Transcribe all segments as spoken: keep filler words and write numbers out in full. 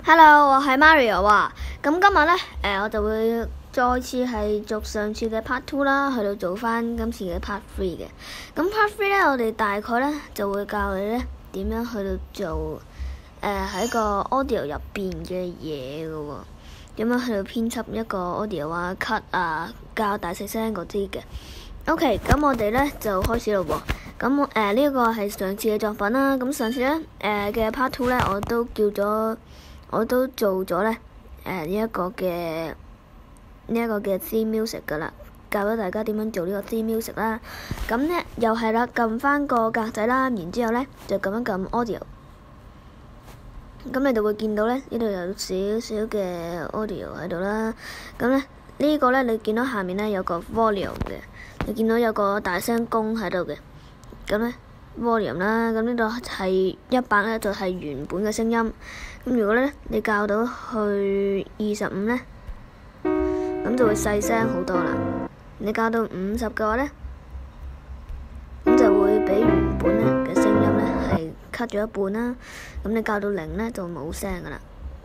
Hello，我係 Mario 啊。咁今日咧，誒、呃、我就會再次係續上次嘅 Part Two 啦，去到做翻今次嘅 Part Three 嘅。咁 Part Three 咧，我哋大概咧就會教你咧點樣去到做誒喺、呃、個 audio 入邊嘅嘢嘅喎，點樣去到編輯一個 audio 啊、cut 啊、較大細聲嗰啲嘅。OK，咁我哋咧就開始咯喎。咁誒呢個係上次嘅作品啦。咁上次咧誒嘅 Part Two 咧，我都叫咗。我都做咗咧，誒呢一個嘅呢一個嘅 theme music 噶啦，教咗大家點樣做呢個 theme music 啦。咁咧又係啦，撳翻個格仔啦，然之後咧就撳一撳 audio。咁你就會見到咧，呢度有少少嘅 audio 喺度啦。咁咧呢個咧，你見到下面咧有個 volume 嘅，你見到有個大聲公喺度嘅。咁咧 volume 啦，咁呢度係一百咧，就係原本嘅聲音。咁如果咧你校到去二十五咧，咁就會細聲好多啦。你校到五十嘅話咧，咁就會比原本咧嘅聲音咧係 cut 咗一半啦。咁你校到零咧就冇聲噶啦，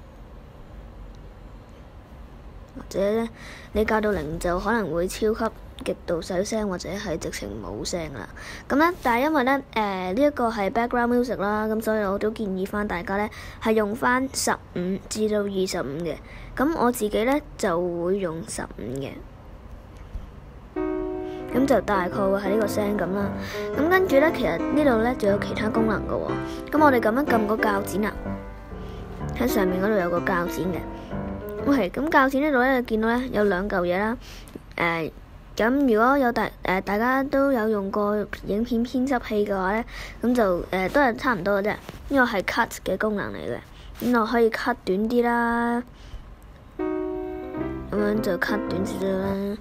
或者咧你校到零就可能會超級極度細聲，或者係直情冇聲啦。咁咧，但係因為咧，誒呢一個係 background music 啦，咁所以我都建議翻大家咧係用翻十五至到二十五嘅。咁我自己咧就會用十五嘅，咁就大概會係呢個聲咁啦。咁跟住咧，其實呢度咧仲有其他功能嘅喎。咁我哋咁樣撳個鉸剪啊，喺上面嗰度有個鉸剪嘅。OK，咁鉸剪呢度咧，見到咧有兩嚿嘢啦，誒、呃。咁如果有大誒、呃、大家都有用過影片編輯器嘅話咧，咁就誒、呃、都係差唔多嘅啫。呢個係 cut 嘅功能嚟嘅，咁我可以 cut 短啲啦，咁樣就 cut 短少少啦，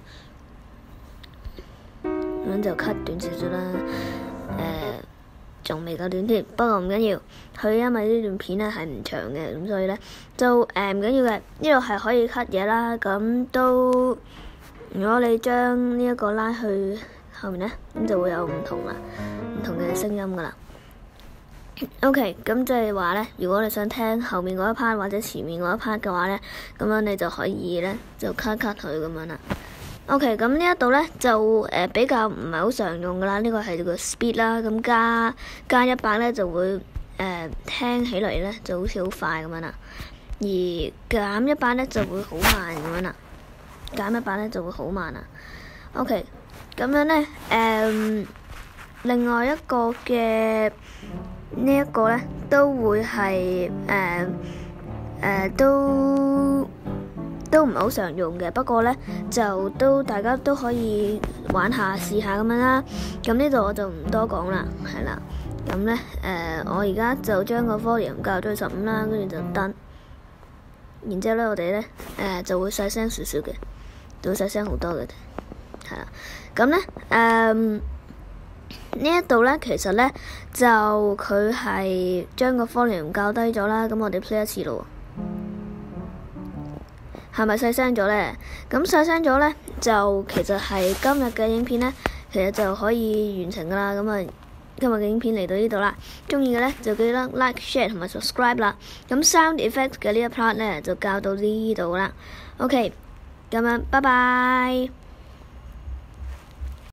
咁樣就 cut 短少少啦。誒、呃，仲未夠短添，不過唔緊要，佢因為呢段片咧係唔長嘅，咁所以咧就誒唔緊要嘅。呢度係可以 cut 嘢啦，咁都。如果你將呢一個拉去後面咧，咁就會有唔同啦，唔同嘅聲音噶啦。OK，咁即係話咧，如果你想聽後面嗰一 part 或者前面嗰一 part 嘅話咧，咁樣你就可以咧就 cut cut 佢咁樣啦。OK，咁呢一度咧就誒、呃、比較唔係好常用噶啦，呢、這個係個 speed 啦，咁加加一百咧就會誒、呃、聽起嚟咧就好似好快咁樣啦，而減一百咧就會好慢咁樣啦。減一百咧就會好慢啊。OK，咁樣咧，誒、嗯，另外一個嘅呢一個咧都會係誒誒都都唔係好常用嘅，不過咧就都大家都可以玩下試下咁樣啦。咁呢度我就唔多講啦，係啦。咁咧誒，我而家就將個 volume 校咗去十五啦，跟住就登。然之後咧，我哋咧誒就會細聲少少嘅。都細聲好多嘅，係啦。咁咧，誒呢一度咧，其實咧就佢係將個 volume 校低咗啦。咁我哋 play 一次咯，係咪細聲咗咧？咁細聲咗咧，就其實係今日嘅影片咧，其實就可以完成噶啦。咁啊，今日嘅影片嚟到呢度啦。中意嘅咧就記得 like、share 同埋 subscribe 啦。咁 sound effect 嘅呢一 part 咧就教到呢度啦。OK。咁樣，拜拜。